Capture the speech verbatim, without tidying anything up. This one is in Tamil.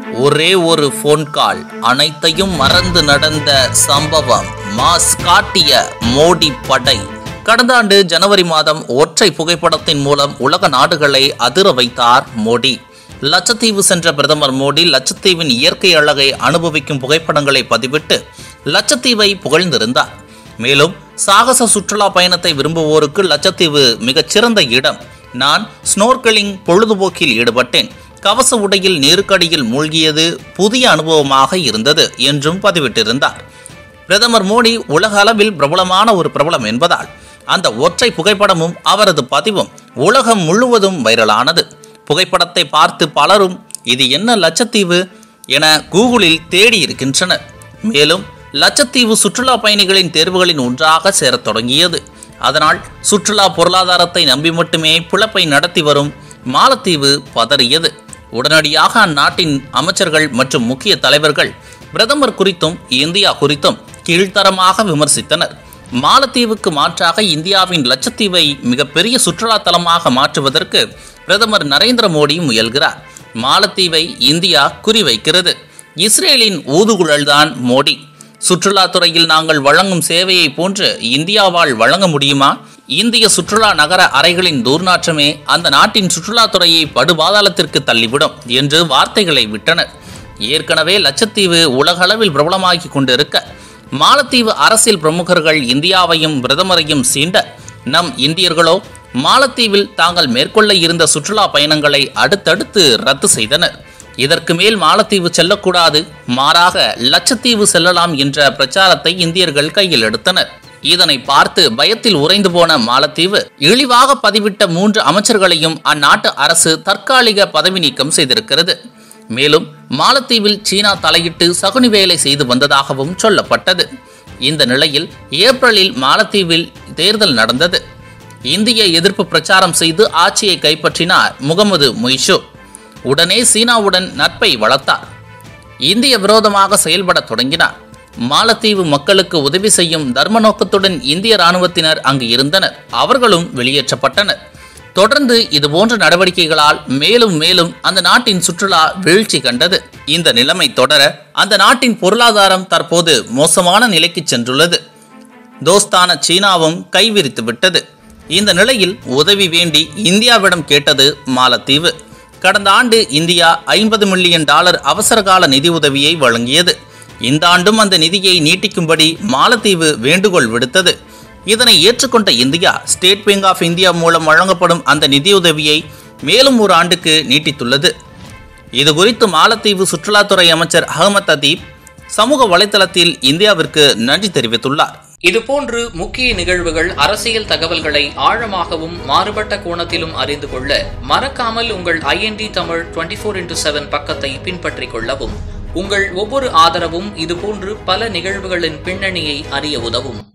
ஒரே ஒரு போன் கால் அனைத்தையும் மறந்து நடந்த சம்பவம். மாஸ் காட்டிய மோடி படை. கடந்த ஆண்டு ஜனவரி மாதம் ஒற்றை புகைப்படத்தின் மூலம் உலக நாடுகளை அதிர வைத்தார் மோடி. லட்சத்தீவு சென்ற பிரதமர் மோடி லட்சத்தீவின் இயற்கை அழகை அனுபவிக்கும் புகைப்படங்களை பதிவிட்டு லட்சத்தீவை புகழ்ந்திருந்தார். மேலும் சாகச சுற்றுலா பயணத்தை விரும்புவோருக்கு லட்சத்தீவு மிகச்சிறந்த இடம். நான் ஸ்னோர்கலிங் பொழுதுபோக்கில் ஈடுபட்டேன். கவச உடையில் நீருக்கடியில் மூழ்கியது புதிய அனுபவமாக இருந்தது என்றும் பதிவிட்டிருந்தார். பிரதமர் மோடி உலக அளவில் பிரபலமான ஒரு பிரபலம் என்பதால் அந்த ஒற்றை புகைப்படமும் அவரது பதிவும் உலகம் முழுவதும் வைரலானது. புகைப்படத்தை பார்த்து பலரும் இது என்ன லட்சத்தீவு என கூகுளில் தேடி இருக்கின்றனர். மேலும் லட்சத்தீவு சுற்றுலா பயணிகளின் தேர்வுகளின் ஒன்றாக சேரத் தொடங்கியது. அதனால் சுற்றுலா பொருளாதாரத்தை நம்பி மட்டுமே பிழைப்பை நடத்தி வரும் மாலத்தீவு பதறியது. உடனடியாக அந்நாட்டின் அமைச்சர்கள் மற்றும் முக்கிய தலைவர்கள் பிரதமர் குறித்தும் இந்தியா குறித்தும் கீழ்த்தரமாக விமர்சித்தனர். மாலத்தீவுக்கு மாற்றாக இந்தியாவின் லட்சத்தீவை மிகப்பெரிய சுற்றுலா தலமாக மாற்றுவதற்கு பிரதமர் நரேந்திர மோடி முயல்கிறார். மாலத்தீவை இந்தியா குறிவைக்கிறது. இஸ்ரேலின் ஊதுகுழல்தான் மோடி. சுற்றுலாத்துறையில் நாங்கள் வழங்கும் சேவையை போன்று இந்தியாவால் வழங்க முடியுமா? இந்திய சுற்றுலா நகர அறைகளின் துர்நாற்றமே அந்த நாட்டின் சுற்றுலாத்துறையை படுபாதாளத்திற்கு தள்ளிவிடும் என்று வார்த்தைகளை விட்டனர். ஏற்கனவே லட்சத்தீவு உலகளவில் பிரபலமாகி கொண்டிருக்க மாலத்தீவு அரசியல் பிரமுகர்கள் இந்தியாவையும் பிரதமரையும் சீண்ட, நம் இந்தியர்களோ மாலத்தீவில் தாங்கள் மேற்கொள்ள இருந்த சுற்றுலா பயணங்களை அடுத்தடுத்து ரத்து செய்தனர். இதற்கு மேல் மாலத்தீவு செல்லக்கூடாது, மாறாக லட்சத்தீவு செல்லலாம் என்ற பிரச்சாரத்தை இந்தியர்கள் கையில் எடுத்தனர். இதனை பார்த்து பயத்தில் உறைந்து போன மாலத்தீவு இழிவாக பதிவிட்ட மூன்று அமைச்சர்களையும் அந்நாட்டு அரசு தற்காலிக பதவி நீக்கம் செய்திருக்கிறது. மேலும் மாலத்தீவில் சீனா தலையிட்டு சகுனி வேலை செய்து வந்ததாகவும் சொல்லப்பட்டது. இந்த நிலையில் ஏப்ரலில் மாலத்தீவில் தேர்தல் நடந்தது. இந்திய எதிர்ப்பு பிரச்சாரம் செய்து ஆட்சியை கைப்பற்றினார் முகமது மொய்சு. உடனே சீனாவுடன் நட்பை வளர்த்தார். இந்திய விரோதமாக செயல்பட தொடங்கினார். மாலத்தீவு மக்களுக்கு உதவி செய்யும் தர்ம நோக்கத்துடன் இந்திய இராணுவத்தினர் அங்கு இருந்தனர். அவர்களும் வெளியேற்றப்பட்டனர். தொடர்ந்து இதுபோன்ற நடவடிக்கைகளால் மேலும் மேலும் அந்த நாட்டின் சுற்றுலா வீழ்ச்சி கண்டது. இந்த நிலைமை தொடர அந்த நாட்டின் பொருளாதாரம் தற்போது மோசமான நிலைக்கு சென்றுள்ளது. தோஸ்தான சீனாவும் கைவிரித்து விட்டது. இந்த நிலையில் உதவி வேண்டி இந்தியாவிடம் கேட்டது மாலத்தீவு. கடந்த ஆண்டு இந்தியா ஐம்பது மில்லியன் டாலர் அவசரகால நிதி உதவியை வழங்கியது. இந்த ஆண்டும் அந்த நிதியை நீட்டிக்கும்படி மாலத்தீவு வேண்டுகோள் விடுத்தது. இதனை ஏற்றுக்கொண்ட India State Bank of India மூலம் வழங்கப்படும் அந்த நிதியுதவியை மேலும் ஒரு ஆண்டுக்கு நீட்டித்துள்ளது. இது குறித்து மாலத்தீவு சுற்றுலாத்துறை அமைச்சர் அகமத் அதீப் சமூக வலைதளத்தில் இந்தியாவிற்கு நன்றி தெரிவித்துள்ளார். இதுபோன்று முக்கிய நிகழ்வுகள், அரசியல் தகவல்களை ஆழமாகவும் மாறுபட்ட கோணத்திலும் அறிந்து கொள்ள மறக்காமல் உங்கள் IND Tamil twenty four into seven பக்கத்தை பின்பற்றிக் கொள்ளவும். உங்கள் ஒவ்வொரு ஆதரவும் இதுபோன்று பல நிகழ்வுகளின் பின்னணியை அறிய உதவும்.